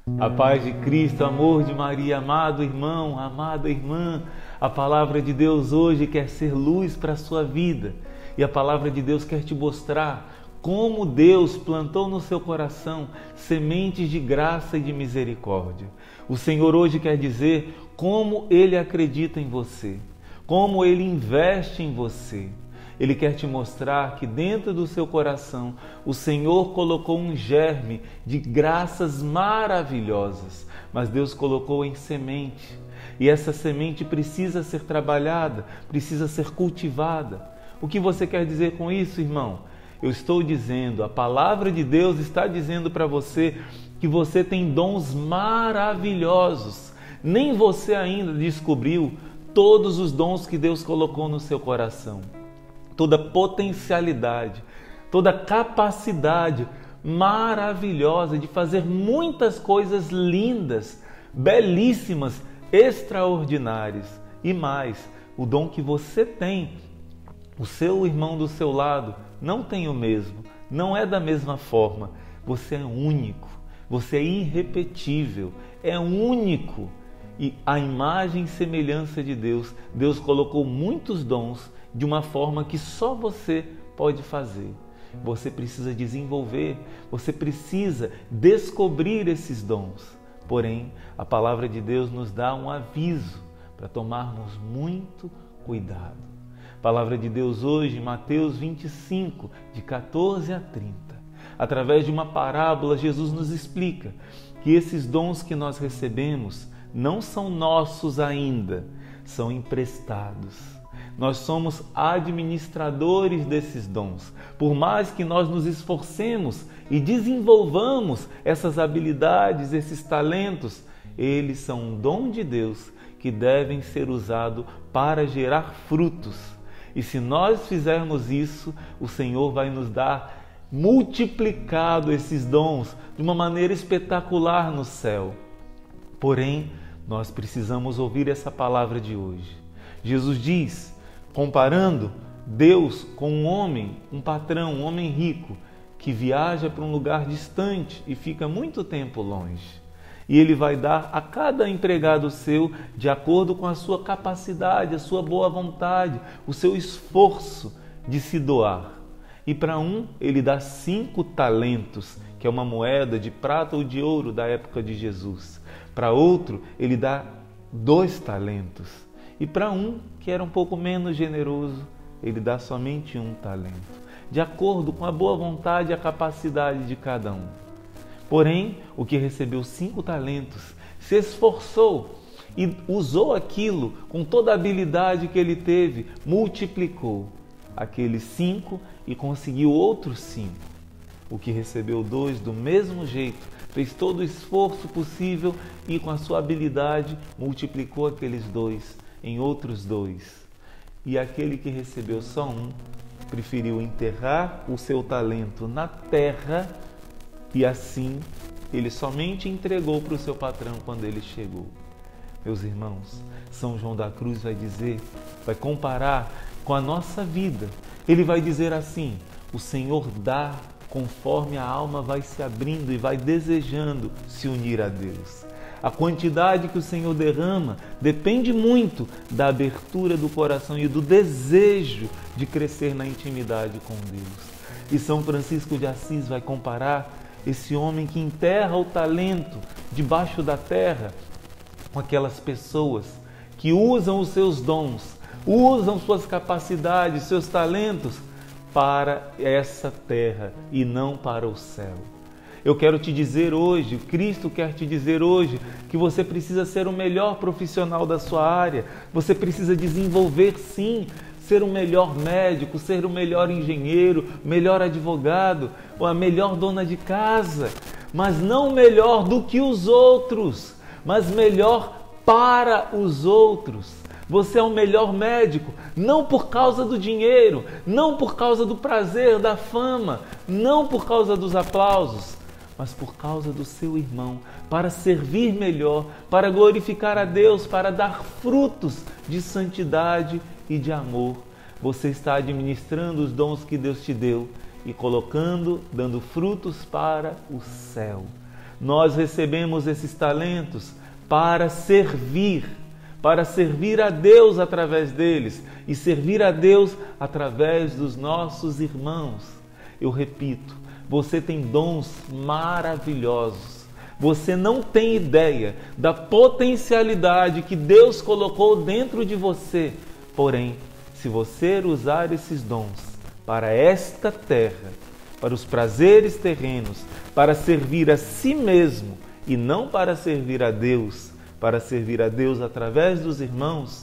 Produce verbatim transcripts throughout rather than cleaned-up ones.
A paz de Cristo, amor de Maria, amado irmão, amada irmã, a palavra de Deus hoje quer ser luz para a sua vida e a palavra de Deus quer te mostrar como Deus plantou no seu coração sementes de graça e de misericórdia. O Senhor hoje quer dizer como Ele acredita em você, como Ele investe em você. Ele quer te mostrar que dentro do seu coração o Senhor colocou um germe de graças maravilhosas, mas Deus colocou em semente. E essa semente precisa ser trabalhada, precisa ser cultivada. O que você quer dizer com isso, irmão? Eu estou dizendo, a palavra de Deus está dizendo para você que você tem dons maravilhosos. Nem você ainda descobriu todos os dons que Deus colocou no seu coração. Toda potencialidade, toda capacidade maravilhosa de fazer muitas coisas lindas, belíssimas, extraordinárias. E mais, o dom que você tem, o seu irmão do seu lado não tem o mesmo, não é da mesma forma. Você é único, você é irrepetível, é único. E a imagem e semelhança de Deus, Deus colocou muitos dons de uma forma que só você pode fazer. Você precisa desenvolver, você precisa descobrir esses dons. Porém, a palavra de Deus nos dá um aviso para tomarmos muito cuidado. A palavra de Deus hoje, em Mateus vinte e cinco, de quatorze a trinta. Através de uma parábola, Jesus nos explica que esses dons que nós recebemos não são nossos ainda, são emprestados. Nós somos administradores desses dons. Por mais que nós nos esforcemos e desenvolvamos essas habilidades, esses talentos, eles são um dom de Deus que devem ser usados para gerar frutos. E se nós fizermos isso, o Senhor vai nos dar multiplicado esses dons de uma maneira espetacular no céu. Porém, nós precisamos ouvir essa palavra de hoje. Jesus diz, comparando Deus com um homem, um patrão, um homem rico, que viaja para um lugar distante e fica muito tempo longe. E ele vai dar a cada empregado seu de acordo com a sua capacidade, a sua boa vontade, o seu esforço de se doar. E para um, ele dá cinco talentos, que é uma moeda de prata ou de ouro da época de Jesus. Para outro, ele dá dois talentos. E para um, que era um pouco menos generoso, ele dá somente um talento, de acordo com a boa vontade e a capacidade de cada um. Porém, o que recebeu cinco talentos se esforçou e usou aquilo com toda a habilidade que ele teve, multiplicou aqueles cinco e conseguiu outros cinco. O que recebeu dois do mesmo jeito, fez todo o esforço possível e com a sua habilidade multiplicou aqueles dois em outros dois. E aquele que recebeu só um, preferiu enterrar o seu talento na terra e assim ele somente entregou para o seu patrão quando ele chegou. Meus irmãos, São João da Cruz vai dizer, vai comparar com a nossa vida. Ele vai dizer assim, o Senhor dá conforme a alma vai se abrindo e vai desejando se unir a Deus. A quantidade que o Senhor derrama depende muito da abertura do coração e do desejo de crescer na intimidade com Deus. E São Francisco de Assis vai comparar esse homem que enterra o talento debaixo da terra com aquelas pessoas que usam os seus dons, usam suas capacidades, seus talentos para essa terra e não para o céu. Eu quero te dizer hoje, Cristo quer te dizer hoje, que você precisa ser o melhor profissional da sua área, você precisa desenvolver sim, ser o melhor médico, ser o melhor engenheiro, melhor advogado, ou a melhor dona de casa, mas não melhor do que os outros, mas melhor para os outros. Você é o melhor médico, não por causa do dinheiro, não por causa do prazer, da fama, não por causa dos aplausos, mas por causa do seu irmão, para servir melhor, para glorificar a Deus, para dar frutos de santidade e de amor. Você está administrando os dons que Deus te deu e colocando, dando frutos para o céu. Nós recebemos esses talentos para servir, para servir a Deus através deles e servir a Deus através dos nossos irmãos. Eu repito, você tem dons maravilhosos. Você não tem ideia da potencialidade que Deus colocou dentro de você. Porém, se você usar esses dons para esta terra, para os prazeres terrenos, para servir a si mesmo e não para servir a Deus, para servir a Deus através dos irmãos,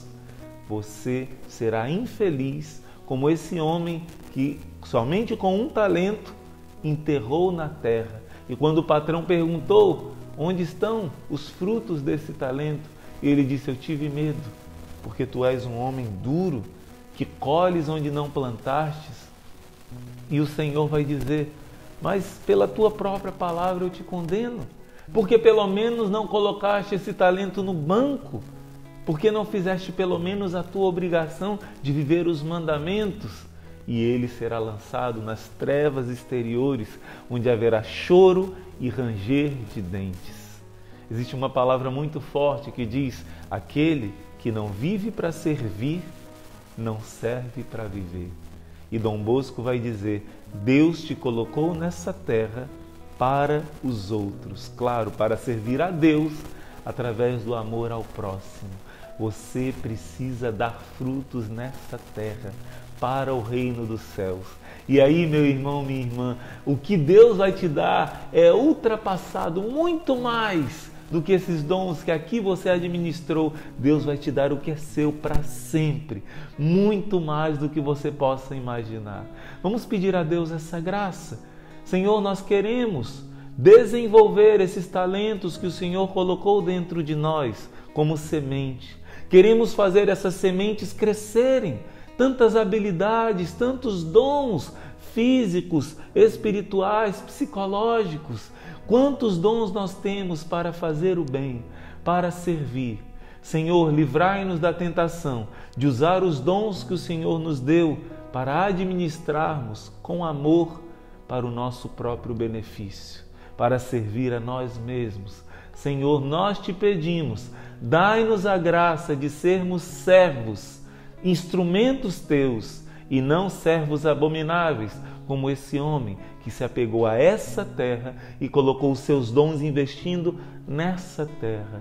você será infeliz como esse homem que somente com um talento enterrou na terra. E quando o patrão perguntou, onde estão os frutos desse talento? Ele disse, eu tive medo, porque tu és um homem duro, que colhes onde não plantastes. E o Senhor vai dizer, mas pela tua própria palavra eu te condeno, porque pelo menos não colocaste esse talento no banco, porque não fizeste pelo menos a tua obrigação de viver os mandamentos. E ele será lançado nas trevas exteriores, onde haverá choro e ranger de dentes. Existe uma palavra muito forte que diz, aquele que não vive para servir, não serve para viver. E Dom Bosco vai dizer, Deus te colocou nessa terra para os outros. Claro, para servir a Deus através do amor ao próximo. Você precisa dar frutos nessa terra para o reino dos céus. E aí, meu irmão, minha irmã, o que Deus vai te dar é ultrapassado muito mais do que esses dons que aqui você administrou. Deus vai te dar o que é seu para sempre, muito mais do que você possa imaginar. Vamos pedir a Deus essa graça. Senhor, nós queremos desenvolver esses talentos que o Senhor colocou dentro de nós como semente. Queremos fazer essas sementes crescerem, tantas habilidades, tantos dons físicos, espirituais, psicológicos. Quantos dons nós temos para fazer o bem, para servir. Senhor, livrai-nos da tentação de usar os dons que o Senhor nos deu para administrarmos com amor para o nosso próprio benefício, para servir a nós mesmos. Senhor, nós te pedimos, dai-nos a graça de sermos servos, instrumentos teus e não servos abomináveis, como esse homem que se apegou a essa terra e colocou os seus dons investindo nessa terra.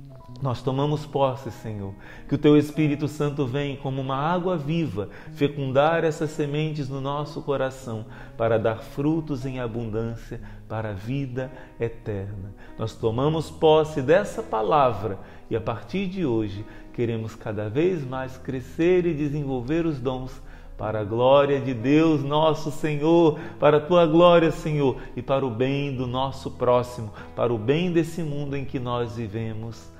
Nós tomamos posse, Senhor, que o Teu Espírito Santo vem como uma água viva fecundar essas sementes no nosso coração para dar frutos em abundância para a vida eterna. Nós tomamos posse dessa palavra e a partir de hoje queremos cada vez mais crescer e desenvolver os dons para a glória de Deus, nosso Senhor, para a Tua glória, Senhor, e para o bem do nosso próximo, para o bem desse mundo em que nós vivemos.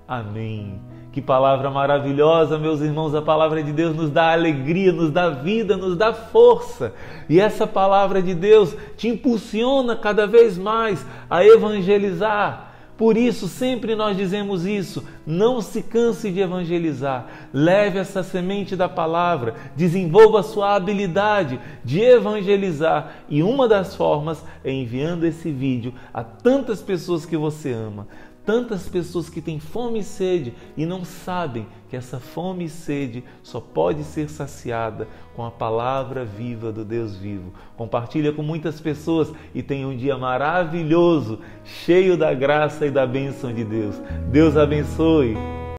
Amém. Que palavra maravilhosa, meus irmãos. A palavra de Deus nos dá alegria, nos dá vida, nos dá força. E essa palavra de Deus te impulsiona cada vez mais a evangelizar. Por isso, sempre nós dizemos isso, não se canse de evangelizar. Leve essa semente da palavra, desenvolva a sua habilidade de evangelizar. E uma das formas é enviando esse vídeo a tantas pessoas que você ama. Tantas pessoas que têm fome e sede e não sabem que essa fome e sede só pode ser saciada com a palavra viva do Deus vivo. Compartilha com muitas pessoas e tenha um dia maravilhoso, cheio da graça e da bênção de Deus. Deus abençoe.